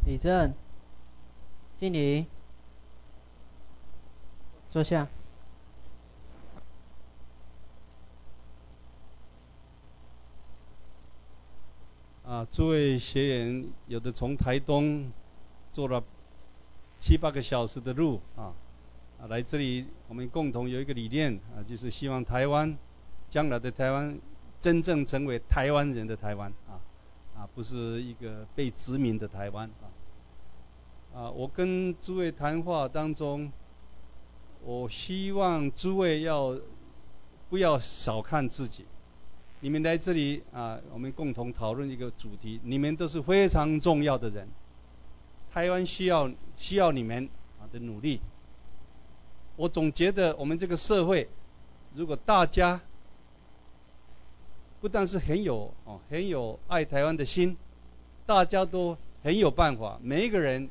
李正，敬礼，坐下。 诸位学员，有的从台东坐了7、8个小时的路来这里，我们共同有一个理念就是希望台湾将来的台湾真正成为台湾人的台湾不是一个被殖民的台湾我跟诸位谈话当中，我希望诸位不要小看自己。你们来这里我们共同讨论一个主题，你们都是非常重要的人，台湾需要你们的努力。我总觉得我们这个社会，如果大家不但是很有爱台湾的心，大家都很有办法，每一个人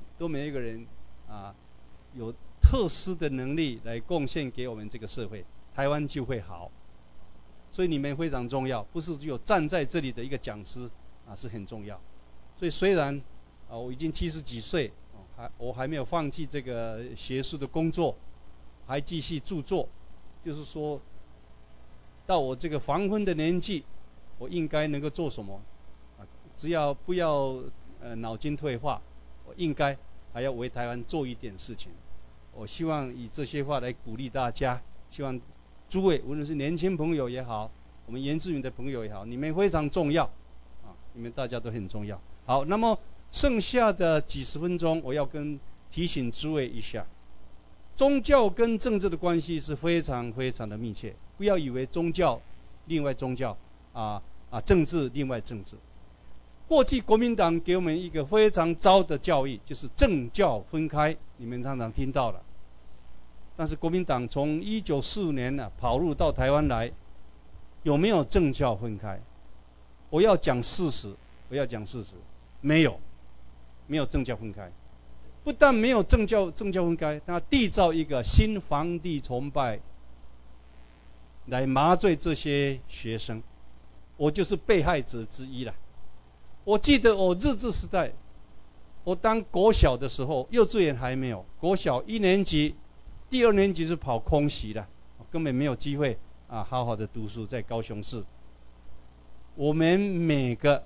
有特殊的能力来贡献给我们这个社会，台湾就会好。所以你们非常重要，不是只有站在这里的一个讲师是很重要。所以虽然我已经70几岁，我还没有放弃这个学术的工作，还继续著作，就是说到我这个黄昏的年纪，我应该能够做什么只要不要脑筋退化，我应该还要为台湾做一点事情。我希望以这些话来鼓励大家，希望诸位无论是年轻朋友也好，我们原住民的朋友也好，你们非常重要你们大家都很重要。好，那么剩下的几十分钟，我要提醒诸位一下，宗教跟政治的关系是非常非常的密切，不要以为宗教另外宗教政治另外政治。过去国民党给我们一个非常糟的教育，就是政教分开，你们常常听到了。但是国民党从1945年跑入到台湾来，有没有政教分开？我要讲事实，没有政教分开。不但没有政教分开，他缔造一个新皇帝崇拜，来麻醉这些学生。我就是被害者之一了。我记得我日治时代，我当国小的时候，幼稚园还没有，国小1年级。第2年级是跑空袭了，根本没有机会好好的读书，在高雄市。我们每个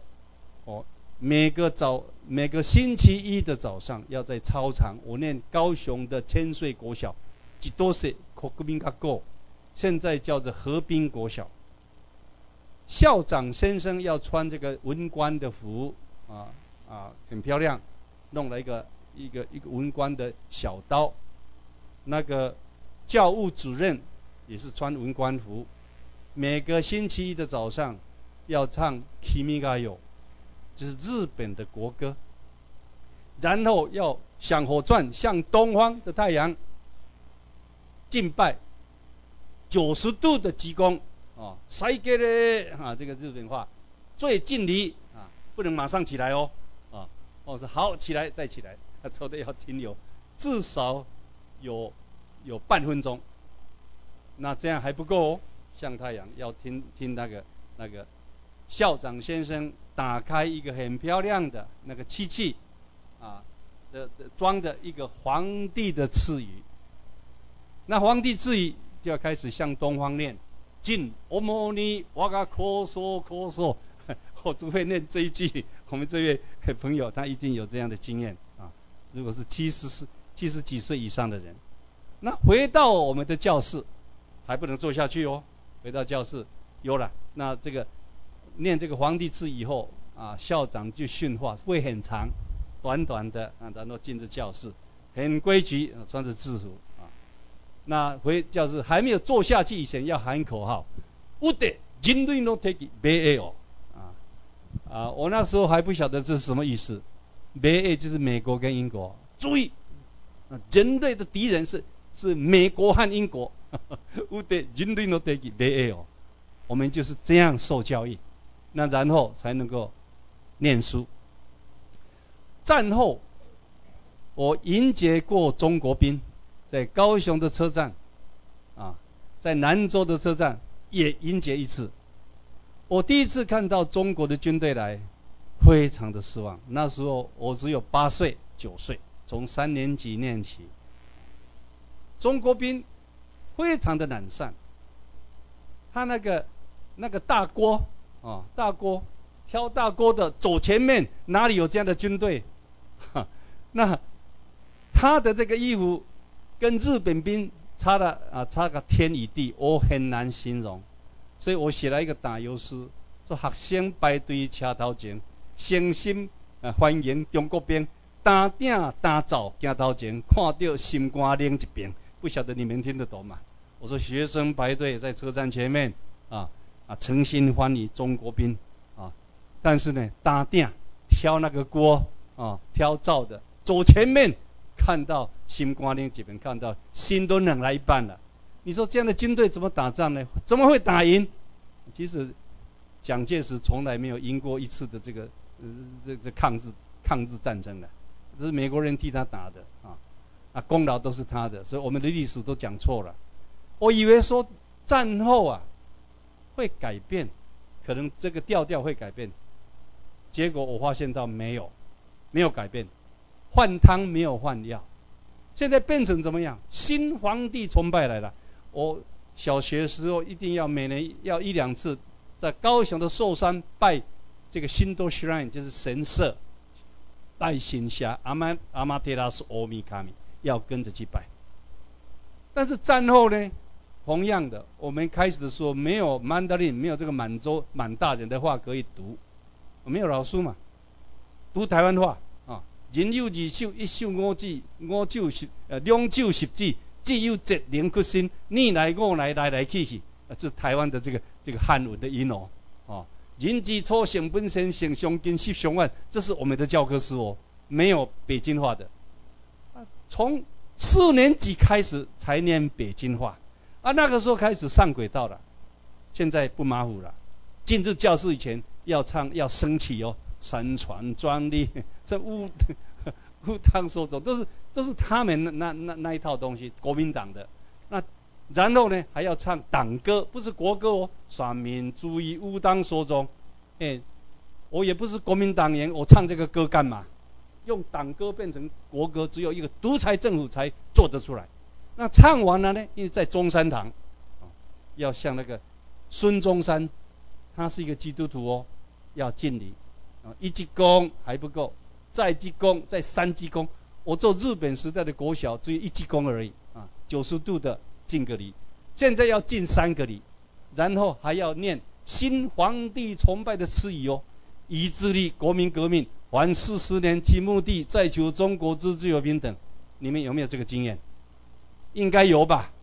星期一的早上要在操场，我念高雄的千岁国小，多岁国民学校，现在叫做河滨国小。校长先生要穿这个文官的服很漂亮，弄了一个文官的小刀。那个教务主任也是穿文官服，每个星期一的早上要唱《君が代》，就是日本的国歌，然后要向火转向东方的太阳敬拜90度的鞠躬塞给了这个日本话最敬礼不能马上起来是好起来再起来，抽的要停留至少有半分钟，那这样还不够向太阳要听那个校长先生打开一个很漂亮的那个漆器装的一个皇帝的赐语。那皇帝赐语就要开始向东方念，敬阿摩尼哇嘎科索，我只会念这一句。我们这位朋友他一定有这样的经验如果是70几岁以上的人。那回到我们的教室，还不能坐下去回到教室有了，那这个念这个皇帝字以后校长就训话，会很长，短短的然后进入教室，很规矩，穿着制服那回教室还没有坐下去以前要喊口号，有的人类都 take BA 我那时候还不晓得这是什么意思。BA 就是美国跟英国，注意人类的敌人是美国和英国有的人类都 take BA 我们就是这样受教育，那然后才能够念书。战后我迎接过中国兵，在高雄的车站在南州的车站也迎接一次。我第一次看到中国的军队来， 非常的失望。那时候我只有8岁、9岁，从3年级念起。中国兵非常的懒散，他那个大锅大锅挑大锅的走前面，哪里有这样的军队？那他的这个衣服跟日本兵差个天与地，我很难形容。所以我写了一个打油诗，说学生排队车头前，诚心欢迎中国兵，担鼎担走行头前，看到心肝冷一边。不晓得你们听得懂吗？我说学生排队在车站前面诚心欢迎中国兵但是呢，担鼎挑那个锅挑灶的走前面，看到心肝冷一边，看到心都冷了一半了。你说这样的军队怎么打仗呢？怎么会打赢？其实蒋介石从来没有赢过一次的这个抗日战争的，这是美国人替他打的功劳都是他的，所以我们的历史都讲错了。我以为说战后会改变，可能这个调调会改变，结果我发现到没有改变，换汤没有换药，现在变成怎么样？新皇帝崇拜来了。我小学的时候一定要每年要1、2次在高雄的寿山拜这个新都 shrine， 就是神社，拜神社阿玛特拉斯阿弥卡米，要跟着去拜。但是战后呢，同样的，我们开始的时候没有 Mandarin， 没有这个满大人的话可以读，没有老师嘛，读台湾话人有二手，一手五指，两手十指，只有节灵屈身，你来我来，来去，这是台湾的这个汉文的音人之初性本善，性相近，习相远，这是我们的教科书没有北京话的。从4年级开始才念北京话那个时候开始上轨道了。现在不马虎了，进入教室以前要升旗山川壮丽，这乌汤说走都是他们那一套东西，国民党的。那然后呢还要唱党歌，不是国歌三民主义武当所中我也不是国民党员，我唱这个歌干嘛？用党歌变成国歌，只有一个独裁政府才做得出来。那唱完了呢，因为在中山堂要像那个孙中山，他是一个基督徒要敬礼1鞠躬还不够，再鞠躬，再3鞠躬。我做日本时代的国小只有1鞠躬而已90度的敬个礼，现在要敬3个礼，然后还要念新皇帝崇拜的词语以自立国民革命，还40年其目的，再求中国之自由平等。你们有没有这个经验？应该有吧。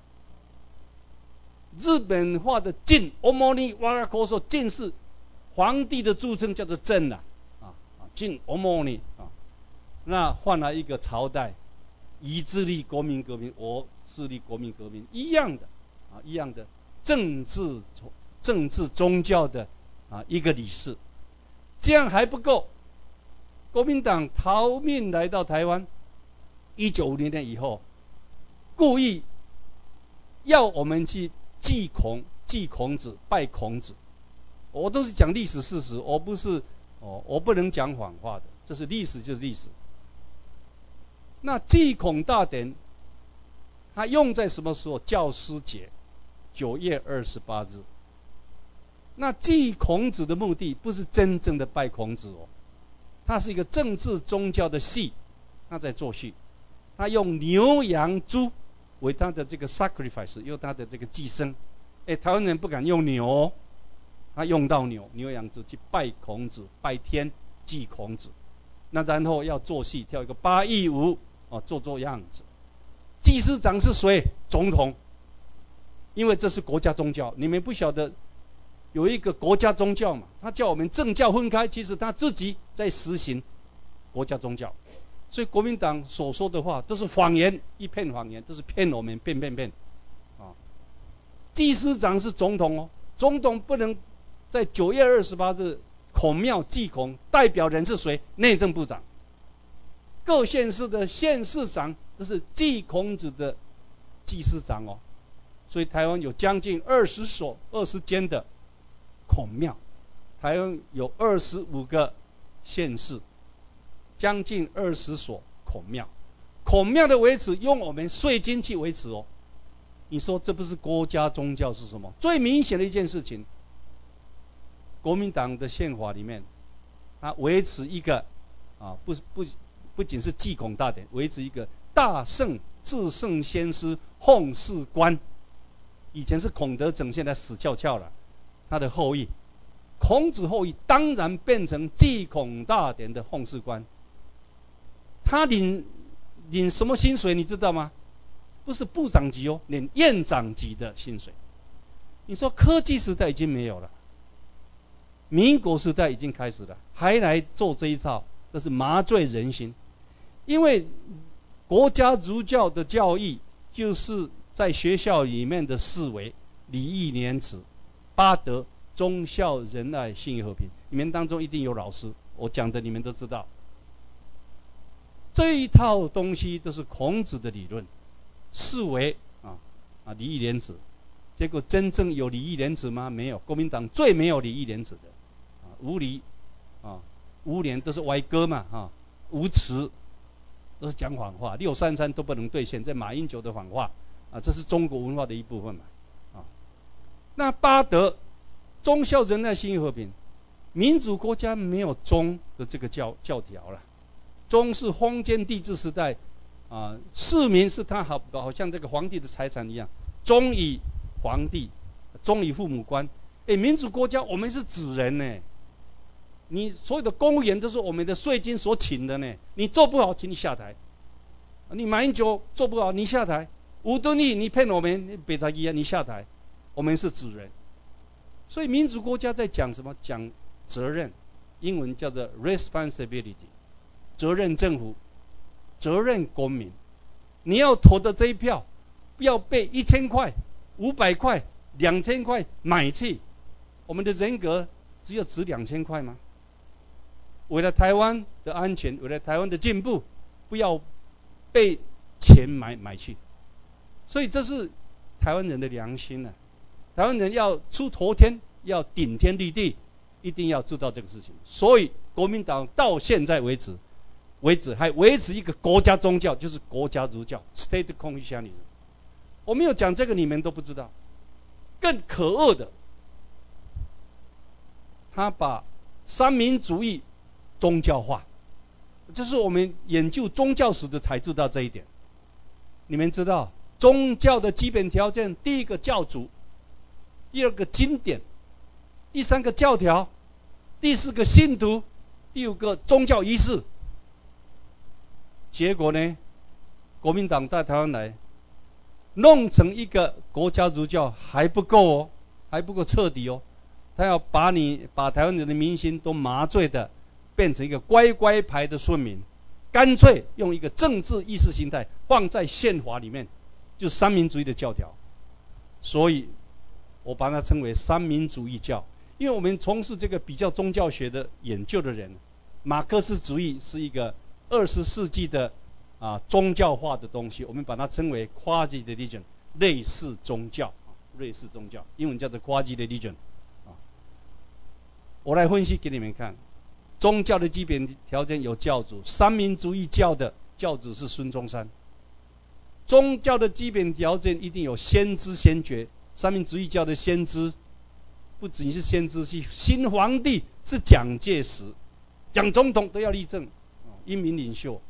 日本话的晋，omoni warakoso， 晋是皇帝的著称，叫做朕晋 omoni 那换了一个朝代，以自立国民革命，我自立国民革命，一样的政治宗教的一个理事。这样还不够，国民党逃命来到台湾，1950年以后，故意要我们去祭孔子，拜孔子。我都是讲历史事实，我不能讲谎话的，这是历史就是历史。那祭孔大典，它用在什么时候？教师节，9月28日。那祭孔子的目的不是真正的拜孔子它是一个政治宗教的戏，他在做戏，他用牛羊猪为他的这个 sacrifice， 用他的这个祭牲。台湾人不敢用牛，他用到牛羊猪去拜孔子，拜天，祭孔子。那然后要做戏，跳一个8佾舞做样子。祭司长是谁？总统，因为这是国家宗教。你们不晓得有一个国家宗教嘛？他叫我们政教分开，其实他自己在实行国家宗教。所以国民党所说的话都是谎言，一片谎言，都是骗我们，骗祭司长是总统总统不能在9月28日孔庙祭孔，代表人是谁？内政部长。各县市的县市长都是祭孔子的祭司长所以台湾有将近20间的孔庙，台湾有25个县市，将近20所孔庙。孔庙的维持用我们税金去维持哦。你说这不是国家宗教是什么？最明显的一件事情，国民党的宪法里面，它维持一个不仅是祭孔大典，维持一个大圣至圣先师奉事官。以前是孔德整，现在死翘翘了。他的后裔，孔子后裔当然变成祭孔大典的奉事官。他领什么薪水你知道吗？不是部长级哦，领院长级的薪水。你说科技时代已经没有了，民国时代已经开始了，还来做这一套，这是麻醉人心。因为国家儒教的教义就是在学校里面的四维：礼义廉耻、八德、忠孝仁爱、信义和平。你们当中一定有老师，我讲的你们都知道。这一套东西都是孔子的理论，四维礼义廉耻。结果真正有礼义廉耻吗？没有。国民党最没有礼义廉耻的，无礼无廉都是歪歌嘛，无耻都是讲谎话，633都不能兑现，在马英九的谎话这是中国文化的一部分嘛。那八德，忠孝仁爱信义和平，民主国家没有忠的这个教条了。忠是封建帝制时代市民是他好像这个皇帝的财产一样，忠于皇帝，忠于父母官。民主国家我们是子人呢，你所有的公务员都是我们的税金所请的呢，你做不好请你下台。你马英九做不好你下台，吴敦义你骗我们北大一你下台，我们是子人。所以民主国家在讲什么？讲责任，英文叫做 responsibility， 责任政府，责任公民。你要投的这一票，不要被1000块、500块、2000块买去。我们的人格只有值2000块吗？为了台湾的安全，为了台湾的进步，不要被钱买去。所以这是台湾人的良心啊！台湾人要出头天，要顶天立地，一定要知道这个事情。所以国民党到现在为止还维持一个国家宗教，就是国家儒教 （State Confucianism）。我没有讲这个，你们都不知道。更可恶的，他把三民主义宗教化，这是我们研究宗教史的才知道这一点。你们知道宗教的基本条件，第一个教主，第二个经典，第三个教条，第四个信徒，第五个宗教仪式。结果呢，国民党到台湾来，弄成一个国家儒教还不够哦，还不够彻底哦。他要把台湾人的民心都麻醉的变成一个乖乖牌的顺民，干脆用一个政治意识形态放在宪法里面，就三民主义的教条。所以我把它称为三民主义教。因为我们从事这个比较宗教学的研究的人，马克思主义是一个20世纪的宗教化的东西，我们把它称为 quasi religion， 类似宗教，英文叫做 quasi religion。我来分析给你们看，宗教的基本条件有教主，三民主义教的教主是孙中山。宗教的基本条件一定有先知先觉，三民主义教的先知不仅是先知，是新皇帝是蒋介石，蒋总统都要立正，英明领袖。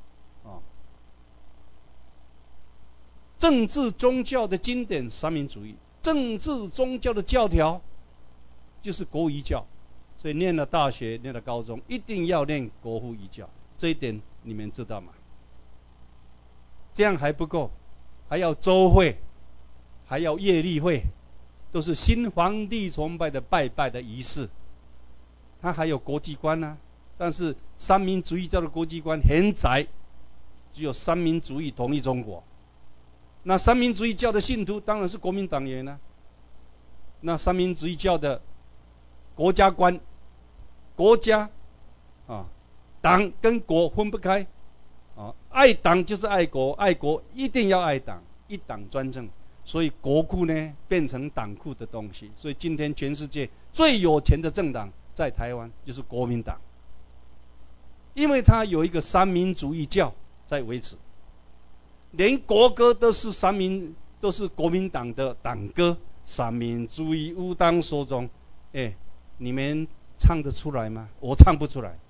政治宗教的经典三民主义，政治宗教的教条就是国仪教。所以念了大学，念了高中，一定要念国父仪教，这一点你们知道吗？这样还不够，还要周会，还要月例会，都是新皇帝崇拜的拜拜的仪式。它还有国际观啊，但是三民主义教的国际观很窄，只有三民主义统一中国。那三民主义教的信徒当然是国民党员啊。那三民主义教的国家观，国家党跟国分不开爱党就是爱国，爱国一定要爱党，一党专政。所以国库呢变成党库的东西。所以今天全世界最有钱的政党在台湾就是国民党。 因为它有一个三民主义教在维持，连国歌都是国民党的党歌，三民主义吾当所宗。你们唱得出来吗？我唱不出来。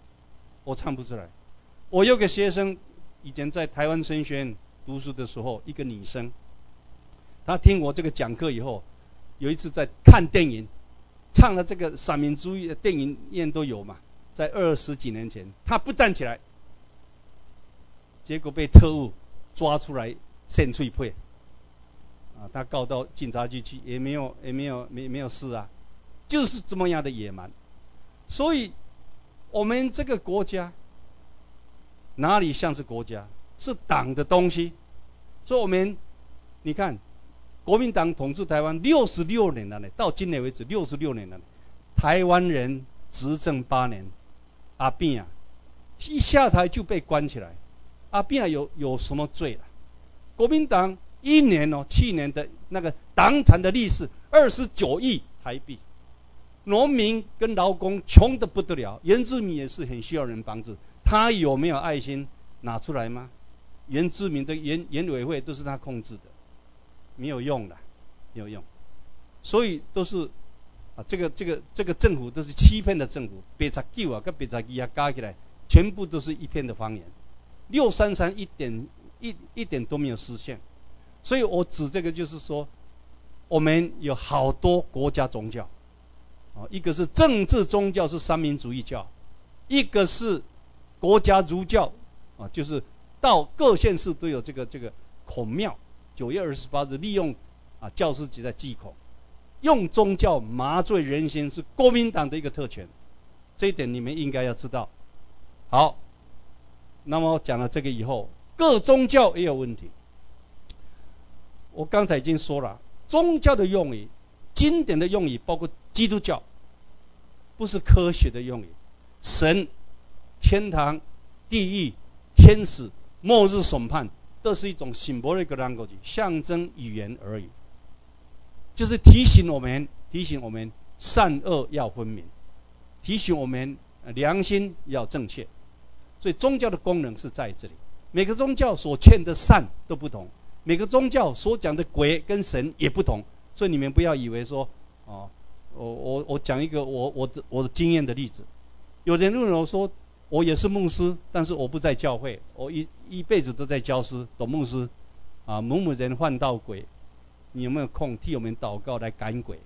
我有个学生，以前在台湾神学院读书的时候，一个女生，她听我这个讲课以后，有一次在看电影，唱了这个三民主义的电影院都有嘛，在20几年前，她不站起来，结果被特务抓出来限脆配，她告到警察局去，也没有事啊，就是这么样的野蛮。所以我们这个国家哪里像是国家？是党的东西。所以我们你看，国民党统治台湾66年了呢，到今年为止66年了，台湾人执政8年，阿扁一下台就被关起来。阿扁有什么罪了？国民党去年的那个党产的利息29亿台币，农民跟劳工穷得不得了，原住民也是很需要人帮助，他有没有爱心拿出来吗？原住民的原委会都是他控制的，没有用的，没有用。所以都是这个政府都是欺骗的政府，89跟82加起来，全部都是一片的谎言。633一点都没有实现。所以我指这个就是说，我们有好多国家宗教，一个是政治宗教是三民主义教，一个是国家儒教，就是到各县市都有这个孔庙，9月28日利用教师节在祭孔，用宗教麻醉人心是国民党的一个特权，这一点你们应该要知道。好，那么讲了这个以后，各宗教也有问题。我刚才已经说了，宗教的用语，经典的用语，包括基督教，不是科学的用语。神、天堂、地狱、天使、末日审判，都是一种 symbolic language， 象征语言而已，就是提醒我们善恶要分明，提醒我们良心要正确。所以宗教的功能是在这里。每个宗教所劝的善都不同，每个宗教所讲的鬼跟神也不同。所以你们不要以为说，我讲一个我的经验的例子。有人认为我说我也是牧师，但是我不在教会，我一辈子都在教书，懂牧师某人换到鬼，你有没有空替我们祷告来赶鬼？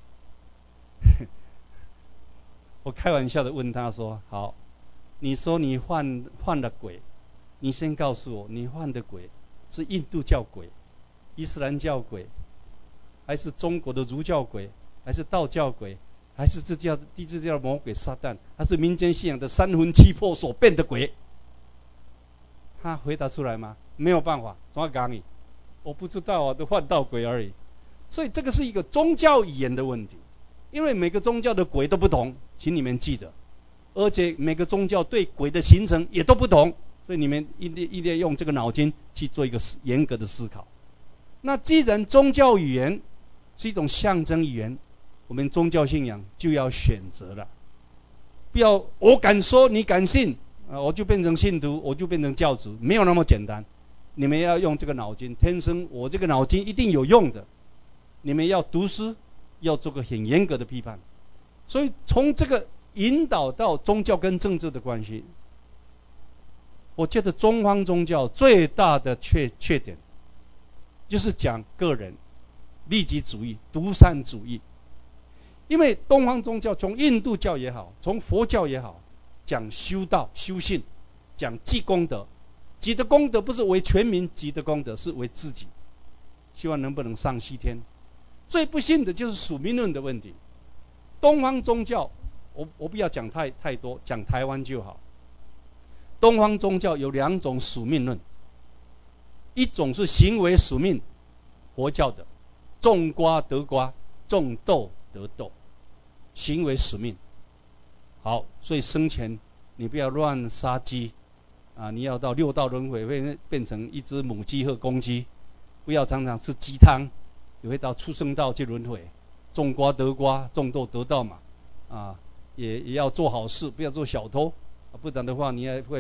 我开玩笑的问他说，好，你说你换了鬼，你先告诉我，你换的鬼是印度教鬼、伊斯兰教鬼，还是中国的儒教鬼，还是道教鬼，还是地质教魔鬼撒旦，还是民间信仰的三魂七魄所变的鬼？他回答出来吗？没有办法，怎么讲你？我不知道啊，都换到鬼而已。所以这个是一个宗教语言的问题，因为每个宗教的鬼都不同，请你们记得，而且每个宗教对鬼的形成也都不同，所以你们一定要用这个脑筋去做一个严格的思考。那既然宗教语言是一种象征语言，我们宗教信仰就要选择了，不要我敢说你敢信，我就变成信徒，我就变成教主，没有那么简单。你们要用这个脑筋，天生我这个脑筋一定有用的。你们要读书，要做个很严格的批判。所以从这个引导到宗教跟政治的关系，我觉得东方宗教最大的缺点就是讲个人利己主义、独善主义。因为东方宗教从印度教也好，从佛教也好，讲修道修信，讲积功德。积的功德不是为全民积的功德，是为自己，希望能不能上西天。最不幸的就是宿命论的问题。东方宗教我不要讲太多，讲台湾就好。东方宗教有2种宿命论，一种是行为宿命，佛教的种瓜得瓜，种豆得豆，行为使命。好，所以生前你不要乱杀鸡你要到6道轮回会变成一只母鸡和公鸡，不要常常吃鸡汤，也会到畜生道去轮回。种瓜得瓜，种豆得豆嘛，也要做好事，不要做小偷，不然的话你也会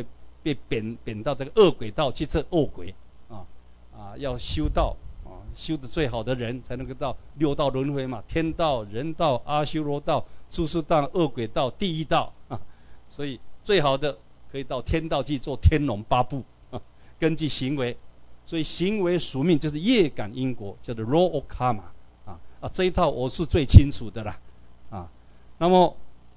被贬到这个恶鬼道去测恶鬼要修道修的最好的人才能够到六道轮回嘛，天道、人道、阿修罗道、诸事道、恶鬼道、地狱道所以最好的可以到天道去做天龙八部根据行为，所以行为宿命就是业感因果，叫做 law of karma 这一套我是最清楚的啦那么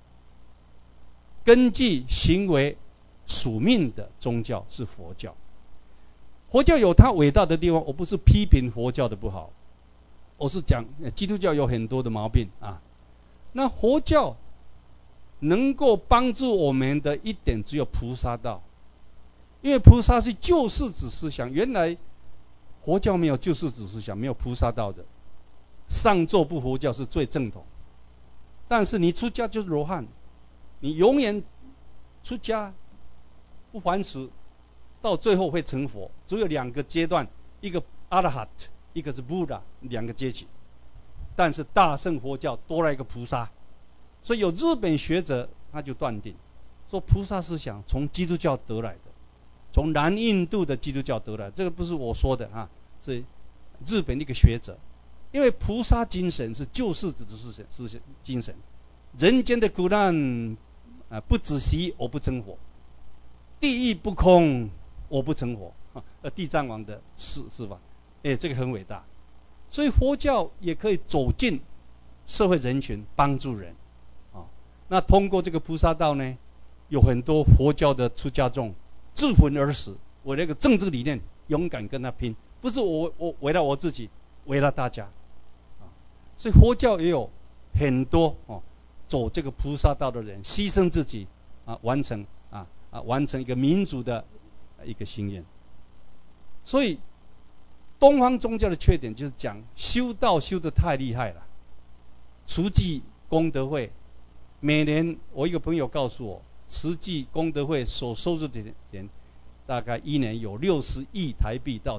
根据行为属命的宗教是佛教。佛教有它伟大的地方，我不是批评佛教的不好，我是讲基督教有很多的毛病那佛教能够帮助我们的一点只有菩萨道，因为菩萨是救世子思想，原来佛教没有救世子思想，没有菩萨道的，上座部佛教是最正统。但是你出家就是罗汉，你永远出家不还俗，到最后会成佛。只有两个阶段，一个阿拉哈特，一个是布达，两个阶级。但是大乘佛教多了一个菩萨，所以有日本学者他就断定说菩萨思想从基督教得来的，从南印度的基督教得来，这个不是我说的是日本一个学者。因为菩萨精神是救世子的精神，人间的苦难不止息我不成佛，地狱不空我不成佛地藏王的是吧？这个很伟大。所以佛教也可以走进社会人群，帮助人那通过这个菩萨道呢，有很多佛教的出家众自焚而死，我那个政治理念勇敢跟他拼，不是我为了我自己，为了大家所以佛教也有很多走这个菩萨道的人牺牲自己完成一个民主的一个心愿。所以东方宗教的缺点就是讲修道修得太厉害了，慈济功德会每年，我一个朋友告诉我，慈济功德会所收入的钱大概一年有60亿台币到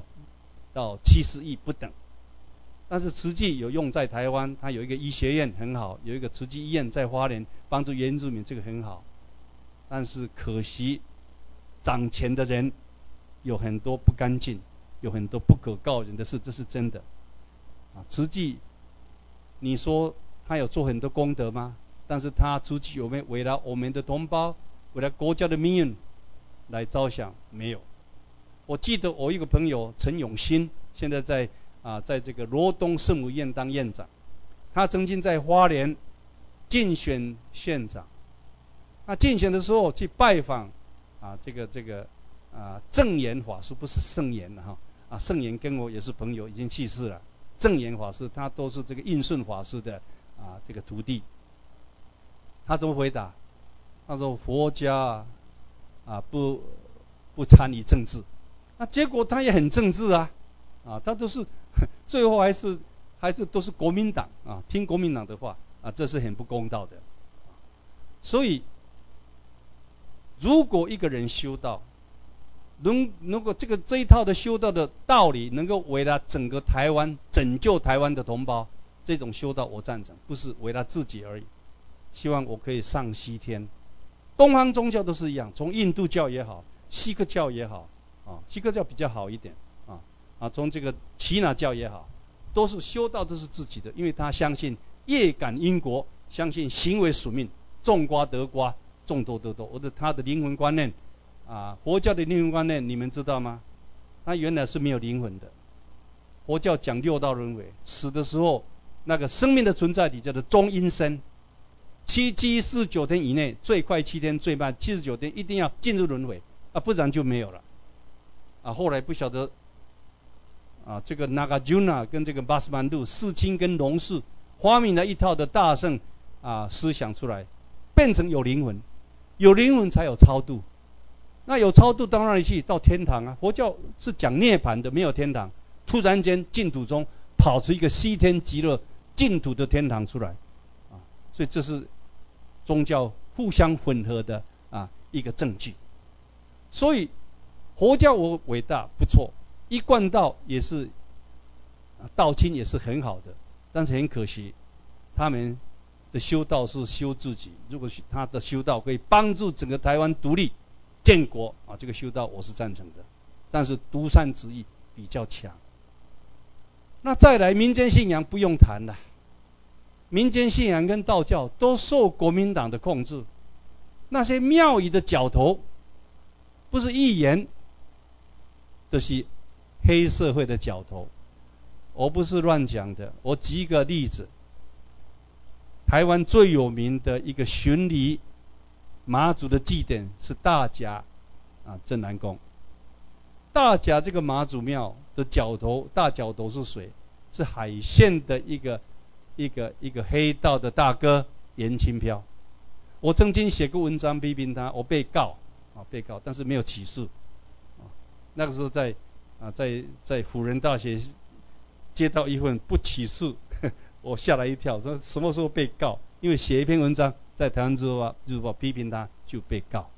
70亿不等。但是慈济有用在台湾，它有一个医学院很好，有一个慈济医院在花莲帮助原住民，这个很好。但是可惜掌钱的人有很多不干净，有很多不可告人的事，这是真的慈济你说他有做很多功德吗？但是他慈济有没有为了我们的同胞，为了国家的命运来着想？没有。我记得我一个朋友陈永新，现在在这个罗东圣母院当院长，他曾经在花莲竞选县长。那竞选的时候去拜访正言法师，不是圣言圣言跟我也是朋友，已经去世了。正言法师他都是这个印顺法师的这个徒弟。他怎么回答？他说佛家不参与政治。那结果他也很政治他都是最后还是都是国民党听国民党的话这是很不公道的。所以如果一个人修道，如果这一套的修道的道理能够为了整个台湾拯救台湾的同胞，这种修道我赞成，不是为了自己而已。希望我可以上西天。东方宗教都是一样，从印度教也好，锡克教也好锡克教比较好一点从这个耆那教也好，都是修道都是自己的，因为他相信业感因果，相信行为属命，种瓜得瓜，种豆得豆。他的灵魂观念佛教的灵魂观念你们知道吗？他原来是没有灵魂的。佛教讲六道轮回，死的时候那个生命的存在体叫做中阴身，49天以内，最快7天，最慢79天，一定要进入轮回不然就没有了后来不晓得这个 Nagarjuna 跟这个巴斯曼度世亲跟龙氏发明了一套的大乘思想出来，变成有灵魂，有灵魂才有超度。那有超度到哪里去？到天堂佛教是讲涅槃的，没有天堂。突然间净土中跑出一个西天极乐净土的天堂出来所以这是宗教互相混合的一个证据。所以佛教我伟大不错，一贯道也是道亲也是很好的，但是很可惜他们的修道是修自己。如果他的修道可以帮助整个台湾独立， 建国啊，这个修道我是赞成的，但是独善主义比较强。那再来民间信仰不用谈了，民间信仰跟道教都受国民党的控制，那些庙宇的角头不是议员，就是黑社会的角头。我不是乱讲的，我举一个例子，台湾最有名的一个巡礼妈祖的祭典是大甲镇南宫。大甲这个妈祖庙的角头，大角头是谁？是海线的一个黑道的大哥严清标。我曾经写过文章批评他，我被告，但是没有起诉。那个时候在辅仁大学接到一份不起诉，我吓了一跳，说什么时候被告？因为写一篇文章在台湾日报批评他就被告。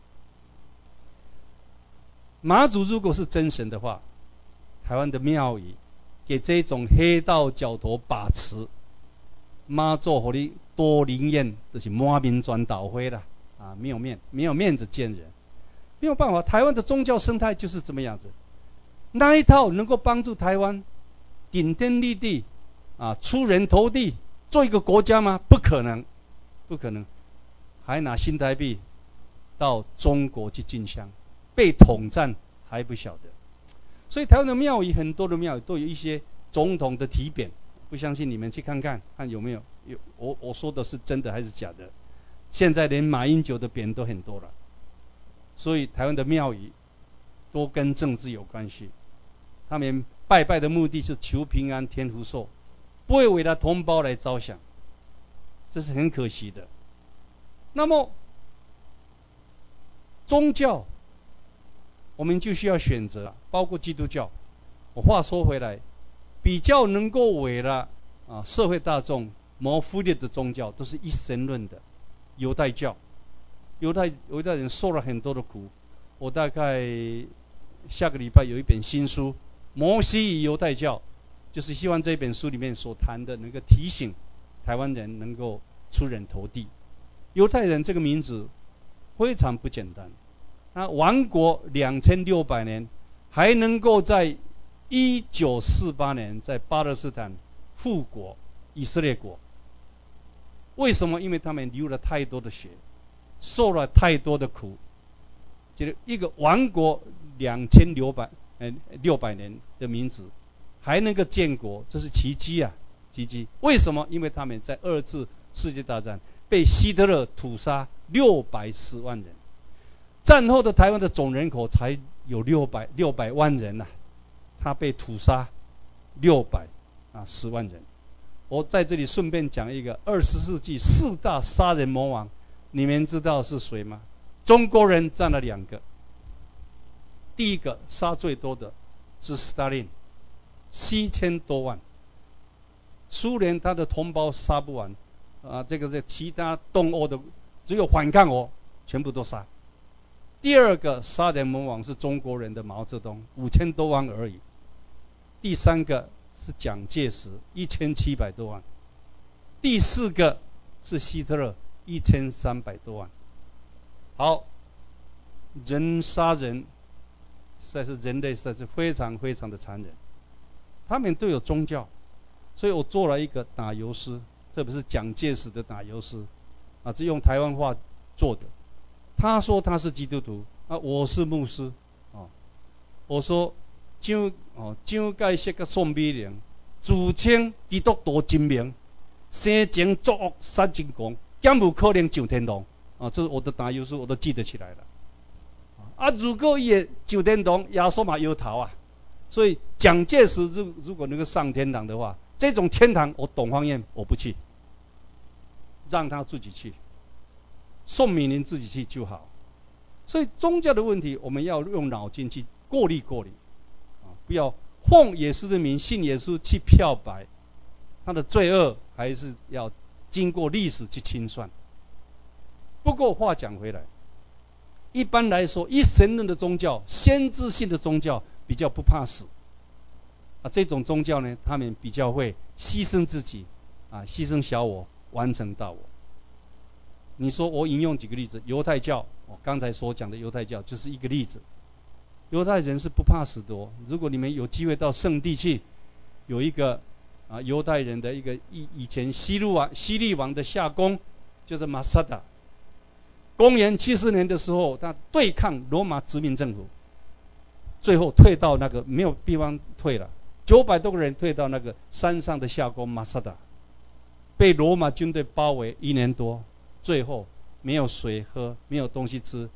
妈祖如果是真神的话，台湾的庙宇给这种黑道角头把持，妈祖给你多灵验，就是满面全倒灰了没有面子见人，没有办法。台湾的宗教生态就是这么样子，那一套能够帮助台湾顶天立地出人头地，做一个国家吗？不可能，还拿新台币到中国去进香，被统战还不晓得。所以台湾的庙宇，很多的庙宇都有一些总统的题匾，不相信你们去看看有没有。我说的是真的还是假的？现在连马英九的匾都很多了。所以台湾的庙宇都跟政治有关系，他们拜拜的目的是求平安天福寿，不会为了同胞来着想，这是很可惜的。那么宗教我们就需要选择，包括基督教。我话说回来，比较能够为了社会大众谋福利的宗教都是一神论的。犹太教，犹太人受了很多的苦。我大概下个礼拜有一本新书《摩西与犹太教》，就是希望这本书里面所谈的能够提醒台湾人能够出人头地。犹太人这个名字非常不简单，他亡国2600年，还能够在1948年在巴勒斯坦复国以色列国。为什么？因为他们流了太多的血，受了太多的苦。就是一个亡国2600年的民族还能够建国，这是奇迹啊，奇迹。为什么？因为他们在二次世界大战被希特勒屠杀610万人，战后的台湾的总人口才有600万人他被屠杀610万人。我在这里顺便讲一个20世纪4大杀人魔王，你们知道是谁吗？中国人占了2个。第一个杀最多的是斯大林，7000多万。苏联他的同胞杀不完这其他东欧的只有反抗全部都杀。第二个杀人魔王是中国人的毛泽东，5000多万而已。第三个是蒋介石，1700多万。第四个是希特勒，1300多万。好，人杀人，实在是人类实在是非常非常的残忍。他们都有宗教，所以我做了一个打油诗，特别是蒋介石的打油诗是用台湾话做的。他说他是基督徒我是牧师我说蒋介石跟宋美龄自称基督徒真名，生前作恶杀真狂，怎有可能上天堂这是我的打油诗，我都记得起来了如果也上天堂，耶稣嘛摇头所以蒋介石如果能够上天堂的话，这种天堂我董方彦我不去，让他自己去，宋美龄自己去就好。所以宗教的问题我们要用脑筋去过滤不要奉耶稣的名信耶稣去漂白，他的罪恶还是要经过历史去清算。不过话讲回来，一般来说一神论的宗教，先知性的宗教比较不怕死这种宗教呢，他们比较会牺牲自己牺牲小我，完成大我。你说我引用几个例子，犹太教我刚才所讲的犹太教就是一个例子。犹太人是不怕死的哦。如果你们有机会到圣地去，有一个犹太人的一个以前希律王的夏公，就是马萨达。公元70年的时候，他对抗罗马殖民政府，最后退到那个没有地方退了，900多个人退到那个山上的夏公马萨达，被罗马军队包围1年多，最后没有水喝，没有东西吃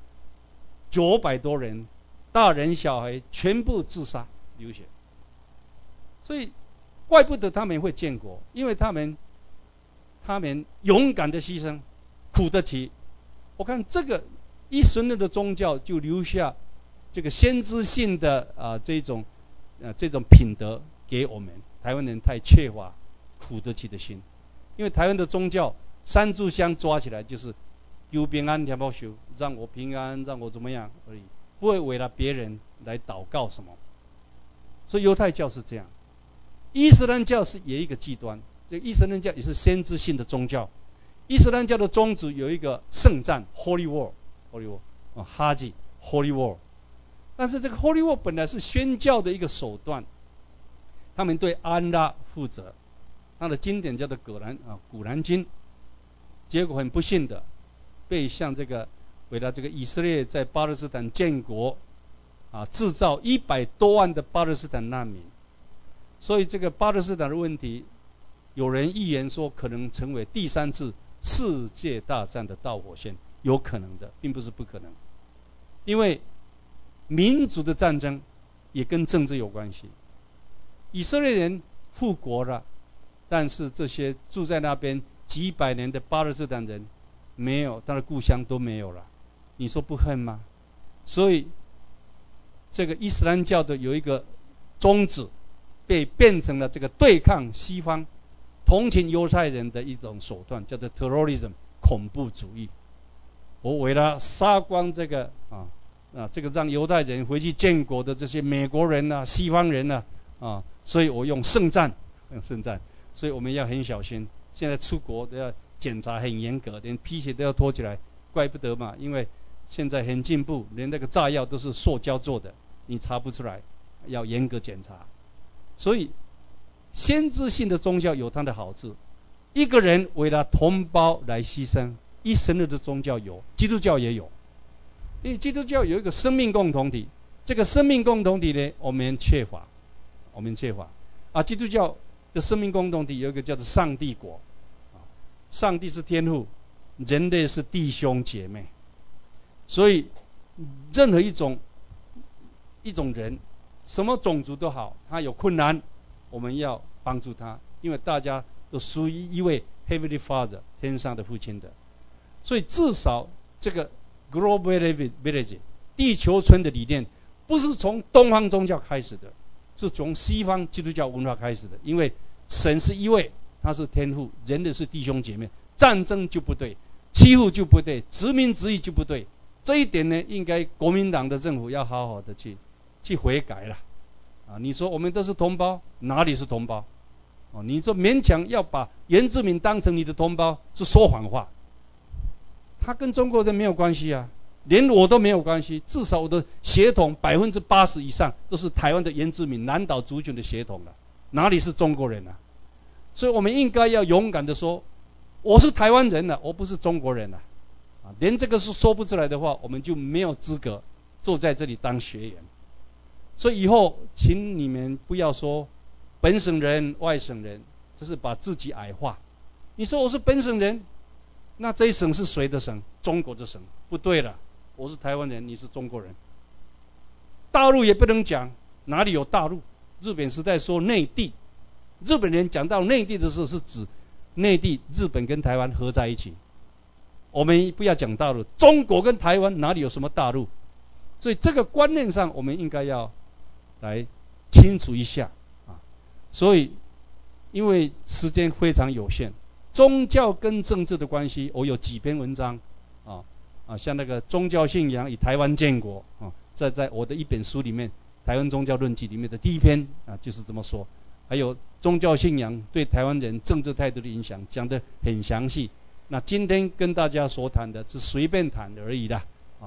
，900多人，大人小孩全部自杀流血。所以怪不得他们会建国，因为他们勇敢的牺牲，苦得起。我看这个伊斯兰的宗教就留下这个先知性的这种品德给我们台湾人太缺乏苦得起的心。因为台湾的宗教三炷香抓起来就是求平安天保佑，让我平安，让我怎么样而已，不会为了别人来祷告什么。所以犹太教是这样，伊斯兰教是也一个极端，这伊斯兰教也是先知性的宗教。伊斯兰教的宗旨有一个圣战 Holy War 哈吉 Holy War， 但是这个 Holy War 本来是宣教的一个手段，他们对安拉负责，他的经典叫做古兰经，结果很不幸的被像这个为了这个以色列在巴勒斯坦建国制造100多万的巴勒斯坦难民，所以这个巴勒斯坦的问题，有人预言说可能成为第3次世界大战的导火线，有可能的，并不是不可能。因为民族的战争也跟政治有关系。以色列人复国了，但是这些住在那边几百年的巴勒斯坦人没有，他的故乡都没有了，你说不恨吗？所以这个伊斯兰教的有一个宗旨被变成了这个对抗西方同情犹太人的一种手段，叫做 terrorism 恐怖主义。我为了杀光这个这个让犹太人回去建国的这些美国人西方人所以我用圣战，所以我们要很小心。现在出国都要检查很严格，连皮鞋都要脱起来，怪不得嘛，因为现在很进步，连那个炸药都是塑胶做的，你查不出来，要严格检查。所以先知性的宗教有它的好处，一个人为了同胞来牺牲，伊斯兰的宗教有，基督教也有。因为基督教有一个生命共同体，这个生命共同体呢，我们缺乏。基督教的生命共同体有一个叫做上帝国，上帝是天父，人类是弟兄姐妹，所以任何一种人，什么种族都好，他有困难，我们要帮助他，因为大家都属于一位 Heavenly Father 天上的父亲的。所以至少这个 Global Village 地球村的理念不是从东方宗教开始的，是从西方基督教文化开始的。因为神是一位，他是天父，人类是弟兄姐妹，战争就不对，欺负就不对，殖民主义就不对。这一点呢，应该国民党的政府要好好的去悔改了。你说我们都是同胞，哪里是同胞？你说勉强要把原住民当成你的同胞，是说谎话。他跟中国人没有关系啊，连我都没有关系。至少我的血统80%以上都是台湾的原住民、南岛族群的血统了，哪里是中国人啊？所以我们应该要勇敢的说，我是台湾人了，我不是中国人了。连这个是说不出来的话，我们就没有资格坐在这里当学员。所以以后请你们不要说本省人、外省人，这是把自己矮化。你说我是本省人，那这一省是谁的省？中国的省，不对了，我是台湾人，你是中国人。大陆也不能讲，哪里有大陆？日本时代说内地，日本人讲到内地的时候是指内地日本跟台湾合在一起。我们不要讲大陆，中国跟台湾哪里有什么大陆？所以这个观念上我们应该要来清楚一下所以因为时间非常有限，宗教跟政治的关系，我有几篇文章像那个宗教信仰与台湾建国在我的一本书里面，台湾宗教论记里面的第一篇就是这么说。还有宗教信仰对台湾人政治态度的影响，讲得很详细。那今天跟大家所谈的是随便谈而已啦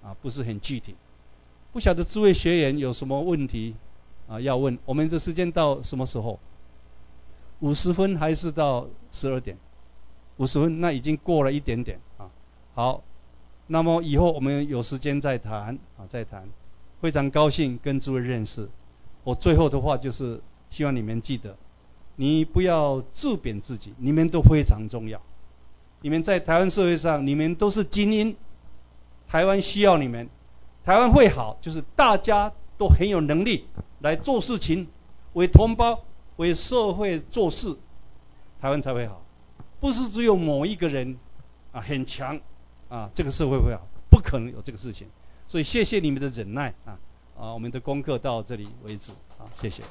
不是很具体。不晓得诸位学员有什么问题要问？我们的时间到什么时候？50分还是到12点？50分，那已经过了一点点啊。好，那么以后我们有时间再谈再谈。非常高兴跟诸位认识。我最后的话就是希望你们记得，你不要自贬自己，你们都非常重要。你们在台湾社会上，你们都是精英，台湾需要你们。台湾会好，就是大家都很有能力来做事情，为同胞、为社会做事，台湾才会好。不是只有某一个人很强这个社会会好，不可能有这个事情。所以谢谢你们的忍耐我们的功课到这里为止谢谢。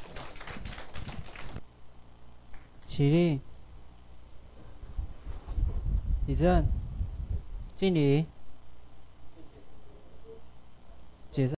起立，立正，敬礼。